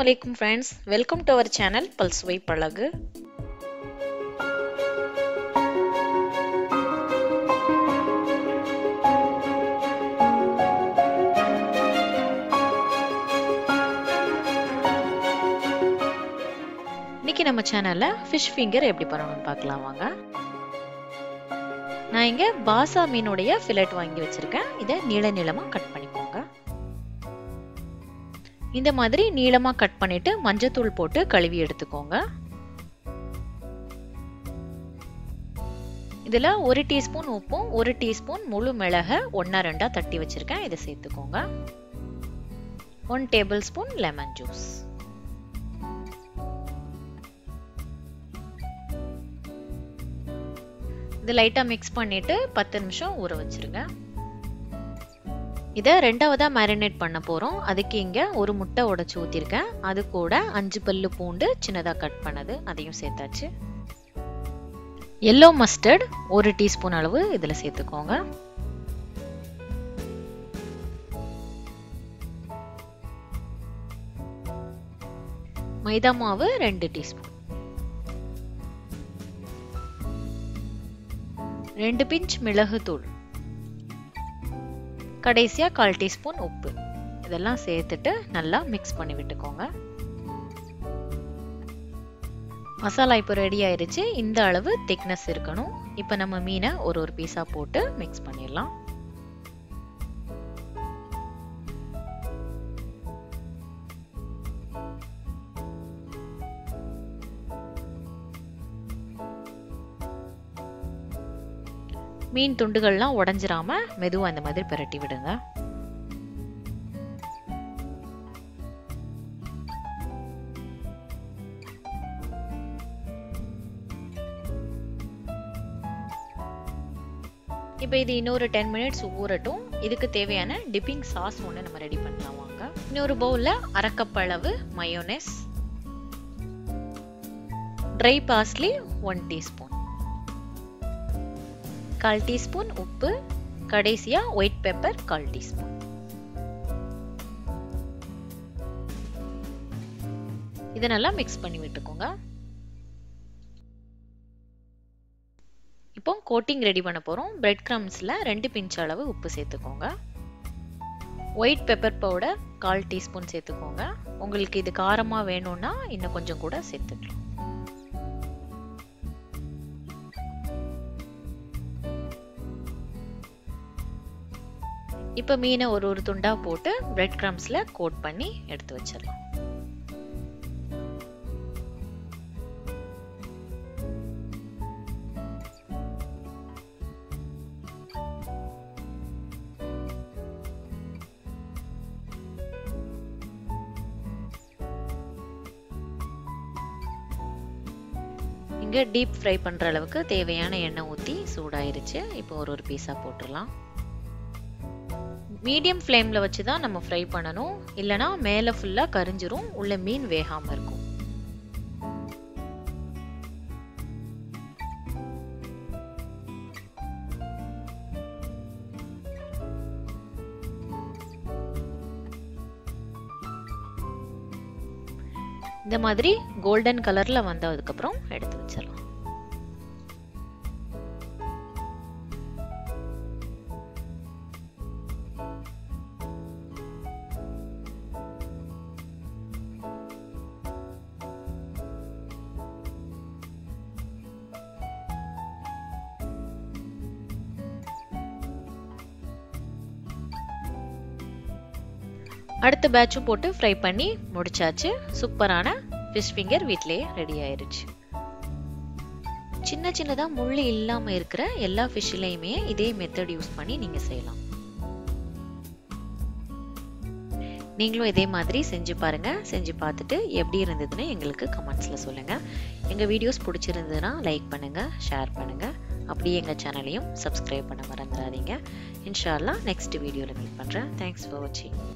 Assalamualaikum friends, welcome to our channel PALSUVAI PAZHAGU. இன்னைக்கு நம்ம சேனல்ல fish finger எப்படி பண்ணனும்னு பார்க்கலாம் வாங்க. நான் இங்க பாசா மீனுடைய ஃபிலெட் வாங்கி வச்சிருக்கேன். இத நீளமா கட் பண்ணிக்கோங்க. இந்த மாதிரி நீளமா கட் பண்ணிட்டு மஞ்சள் தூள் போட்டு கழுவி எடுத்துக்கோங்க. இதுல 1 டீஸ்பூன் உப்பும் 1 டீஸ்பூன் முழு மிளகு ஒண்ணா ரெண்டா தட்டி வச்சிருக்கேன். இத சேர்த்துக்கோங்க. 1 டேபிள்ஸ்பூன் லெமன் ஜூஸ். இது லைட்டா மிக்ஸ் பண்ணிட்டு 10 நிமிஷம் ஊற வச்சிருங்க. இத ரெண்டாவதா மேரினேட் பண்ண போறோம். அதுக்கு இங்க ஒரு முட்டை உடைச்சு ஊத்திருக்கேன். அது கூட 5 பல்லு பூண்டு சின்னதா கட் பண்ணது அதையும் சேர்த்தாச்சு. yellow mustard 1 டீஸ்பூன் அளவு இதுல சேர்த்துக்கோங்க. மைதா மாவு 2 டீஸ்பூன். 2 பிஞ்ச் மிளகு தூள். கடைசியா 1/4 டீஸ்பூன் உப்பு. இதெல்லாம் சேர்த்துட்டு நல்லா மிக்ஸ் பண்ணி விட்டுக்கோங்க. மசாலா இப்போ ரெடி ஆயிருச்சு. இந்த அளவு திக்னஸ் இருக்கணும். இப்போ நம்ம மீனை ஒரு பீஸா போட்டு மிக்ஸ் பண்ணிடலாம். மீன் துண்டுகள்லாம் உடைஞ்சிராம மெதுவா இந்த மாதிரி பிரட்டி விடுங்க. இப்போ இது இன்னொரு 10 மினிட்ஸ் ஊறட்டும். இதுக்கு தேவையான டிப்பிங் சாஸ் ஒன்று நம்ம ரெடி பண்ணலாம் வாங்க. இன்னொரு பவுல்ல 1/2 கப் அளவு mayonnaise, dry parsley 1 teaspoon, 1/4 teaspoon உப்பு, கடைசியா ஒயிட் பெப்பர் 1/4 டீஸ்பூன். இத நல்லா மிக்ஸ் பண்ணி விட்டுக்கோங்க. இப்போ கோட்டிங் ரெடி பண்ண போறோம். பிரெட் கிரம்ஸ்ல 2 பிஞ்ச் அளவு உப்பு சேர்த்துக்கோங்க. ஒயிட் பெப்பர் பவுடர் 1/4 டீஸ்பூன் சேர்த்துக்கோங்க. உங்களுக்கு இது காரமா வேணும்னா இன்னும் கொஞ்சம் கூட சேர்த்துக்கலாம். இப்போ மீனை ஒரு துண்டா போட்டு பிரெட் கிரம்ஸ்ல கோட் பண்ணி எடுத்து வச்சிடலாம். இங்க டீப் ஃப்ரை பண்ற அளவுக்கு தேவையான எண்ணெய் ஊத்தி சூடாயிருச்சு. இப்போ ஒரு பீஸா போட்டுடலாம். மீடியம் ஃப்ளேம்ல வச்சு தான் நம்ம ஃப்ரை பண்ணணும். இல்லனா மேல ஃபுல்லா கரிஞ்சிரும், உள்ள மீன் வேகாம இருக்கும். இந்த மாதிரி கோல்டன் கலர்ல வந்ததுக்கு அப்புறம் எடுத்து வச்சிடலாம். அடுத்த பேட்சும் போட்டு ஃப்ரை பண்ணி முடிச்சாச்சு. சூப்பரான ஃபிஷ் ஃபிங்கர் வீட்லயே ரெடி ஆயிருச்சு. சின்னதா முள்ளு இல்லாம இருக்கிற எல்லா ஃபிஷ்லயுமே இதே மெத்தட் யூஸ் பண்ணி நீங்க செய்யலாம். நீங்களும் இதே மாதிரி செஞ்சு பாருங்க. செஞ்சு பார்த்துட்டு எப்படி இருந்ததுன்னு எங்களுக்கு கமெண்ட்ஸ்ல சொல்லுங்க. எங்க வீடியோஸ் பிடிச்சிருந்ததுன்னா லைக் பண்ணுங்க, ஷேர் பண்ணுங்க. அப்படியே எங்க சேனலையும் சப்ஸ்கிரைப் பண்ண மறந்துடாதீங்க. இன்ஷா அல்லாஹ் நெக்ஸ்ட் வீடியோல மீட் பண்றேன். தேங்க்ஸ் ஃபார் வாட்சிங்.